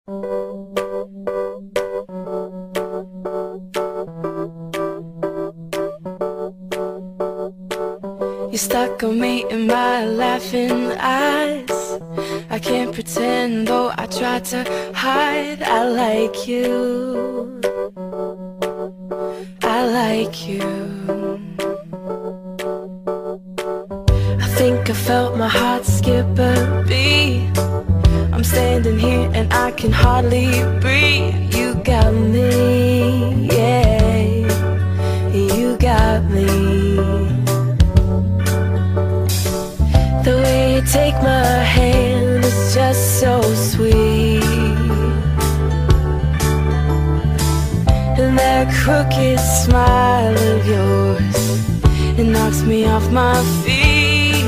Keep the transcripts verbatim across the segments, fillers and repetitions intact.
You stuck on me in my laughing eyes. I can't pretend, though I try to hide. I like you, I like you. I think I felt my heart skip a beat. I'm standing here and I can hardly breathe. You got me, yeah, you got me. The way you take my hand is just so sweet, and that crooked smile of yours, it knocks me off my feet.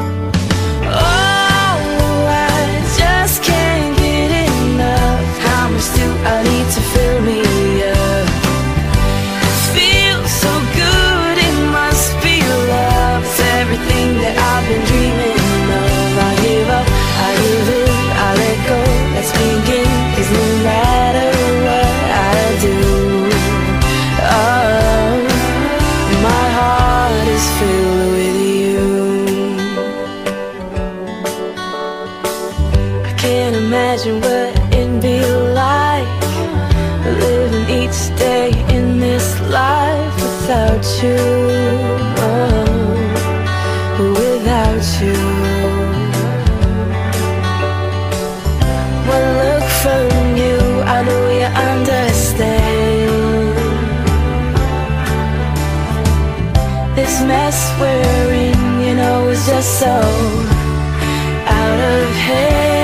Oh, I just can't get enough. How much do I need to fill me up? It feels so good, it must be love. It's everything that I've been dreaming. I give up, I give in, I let go. Let's begin, 'cause no matter what I do, oh, my heart is filled with you. I can't imagine what it'd be like living each day in this life without you, oh, without you. One look from you, I know you understand. This mess we're in, you know, is just so out of hand.